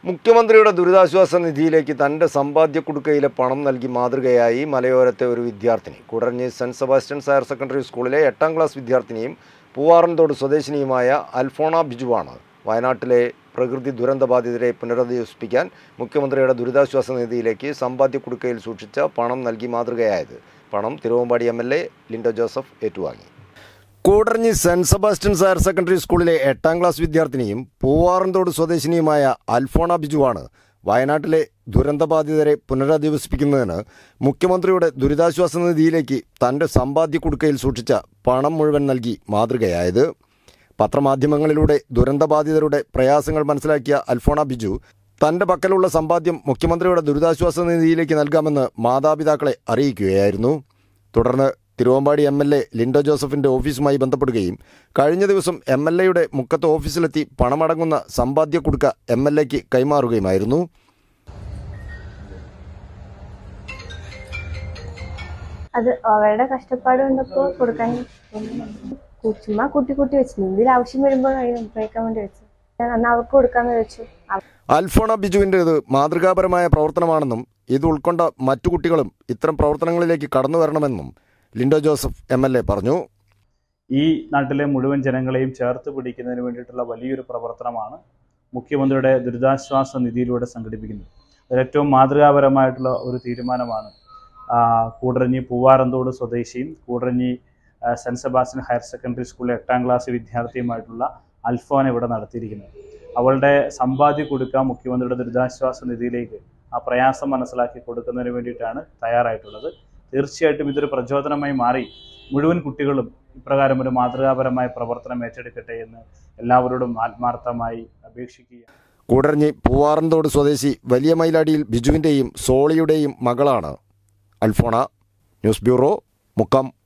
മുഖ്യമന്ത്രിയുടെ ദുരിതാശ്വാസ നിധിയിലേക്ക് തൻ്റെ സമ്പാദ്യ കുടുക്കയിലെ പണം നൽകി മാതൃകയായി മലയോരത്തെ ഒരു വിദ്യാർത്ഥിനി. Koodaranji Saint Sebastian's higher secondary സ്കൂളിലെ 8ാം ക്ലാസ് വിദ്യാർത്ഥിനിയും പൂവാറൻതോട് സ്വദേശിനിയുമായ അൽഫോണ ബിജുവാണ് വയനാട്ടിലെ പ്രകൃതി ദുരന്തബാധിതരെ പുനരധിവസിപ്പിക്കാൻ മുഖ്യമന്ത്രിയുടെ ദുരിതാശ്വാസ നിധിയിലേക്ക് സമ്പാദ്യ കുടുക്കയിൽ സൂക്ഷിച്ച പണം നൽകി മാതൃകയായത്. പണം തിരുവമ്പാടി MLA ലിൻഡോ ജോസഫ് ഏറ്റുവാങ്ങി. Koodaranji Saint Sebastian's higher secondary സ്കൂളിലെ 8ാം ക്ലാസ് വിദ്യാർത്ഥിനിയും പൂവാറൻതോട് സ്വദേശിനിയുമായ അൽഫോണ ബിജുവാണ് വയനാട്ടിലെ ദുരന്തബാധിതരെ പുനരധിവസിപ്പിക്കുന്നതിന് മുഖ്യമന്ത്രിയുടെ ദുരിതാശ്വാസ നിധിയിലേക്ക് തൻ്റെ സമ്പാദ്യ കുടുക്കയിൽ സൂക്ഷിച്ച പണം മുഴുവൻ നൽകി മാതൃകയായത്. പത്രമാധ്യമങ്ങളിലൂടെ ദുരന്തബാധിതരുടെ പ്രയാസങ്ങൾ മനസ്സിലാക്കിയ അൽഫോണ ബിജു തൻ്റെ പക്കലുള്ള സമ്പാദ്യം മുഖ്യമന്ത്രിയുടെ ദുരിതാശ്വാസ നിധിയിലേക്ക് നൽകാമെന്ന് മാതാപിതാക്കളെ അറിയിക്കുകയായിരുന്നു. തുടർന്ന് തിരുവമ്പാടി MLA ലിൻഡോ ജോസഫിൻ്റെ ഓഫീസുമായി ബന്ധപ്പെടുകയും കഴിഞ്ഞ ദിവസം MLAയുടെ മുക്കത്ത് ഓഫീസിലെത്തി പണമടങ്ങുന്ന സമ്പാദ്യ കുടുക്ക MLAക്ക് കൈമാറുകയുമായിരുന്നു. അത് അവരുടെ കഷ്ടപ്പാട് കണ്ടപ്പോൾ കൊടുക്കാൻ ചുമ്മാ കൂട്ടി വെച്ചു. ഇതിൽ ആവശ്യം വരുമ്പോൾ ഉപയോഗിക്കാൻ വേണ്ടി വെച്ചു. അന്ന് അവർക്ക് കൊടുക്കാന്ന് വെച്ചു. അൽഫോണ ബിജുവിൻ്റേത് മാതൃകാപരമായ പ്രവർത്തനമാണെന്നും ഇത് ഉൾക്കൊണ്ട മറ്റു കുട്ടികളും ഇത്തരം പ്രവർത്തനങ്ങളിലേക്ക് കടന്നു വരണമെന്നും ലിൻഡോ ജോസഫ് MLA പറഞ്ഞു. ഈ നാട്ടിലെ മുഴുവൻ ജനങ്ങളെയും ചേർത്ത് പിടിക്കുന്നതിന് വേണ്ടിയിട്ടുള്ള വലിയൊരു പ്രവർത്തനമാണ് മുഖ്യമന്ത്രിയുടെ ദുരിതാശ്വാസ നിധിയിലൂടെ സംഘടിപ്പിക്കുന്നത്. അതിലേറ്റവും മാതൃകാപരമായിട്ടുള്ള ഒരു തീരുമാനമാണ് കൂടരഞ്ഞി പൂവാറൻതോട് സ്വദേശിയും Koodaranji Saint Sebastian higher secondary സ്കൂളിലെ 8ാം ക്ലാസ് വിദ്യാർത്ഥിയുമായിട്ടുള്ള അൽഫോന ഇവിടെ നടത്തിയിരിക്കുന്നത്. അവളുടെ സമ്പാദ്യ കുടുക്ക മുഖ്യമന്ത്രിയുടെ ദുരിതാശ്വാസ നിധിയിലേക്ക് ആ പ്രയാസം മനസ്സിലാക്കി കൊടുക്കുന്നതിന് വേണ്ടിയിട്ടാണ് തയ്യാറായിട്ടുള്ളത്. തീർച്ചയായിട്ടും ഇതൊരു പ്രചോദനമായി മാറി മുഴുവൻ കുട്ടികളും ഇപ്രകാരം ഒരു മാതൃകാപരമായ പ്രവർത്തനം ഏറ്റെടുക്കട്ടെ എന്ന് എല്ലാവരോടും ആത്മാർത്ഥമായി അപേക്ഷിക്കുക. കൂടരഞ്ഞി പൂവാറൻതോട് സ്വദേശി വലിയ മൈലാടിയിൽ ബിജുവിൻ്റെയും സോളിയുടെയും മകളാണ് അൽഫോണ. News bureau, Mukkam.